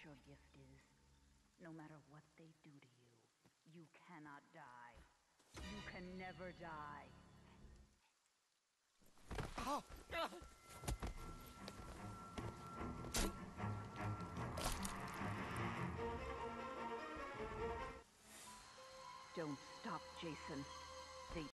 what your gift is. No matter what they do to you, you cannot die. You can never die. Don't stop, Jason.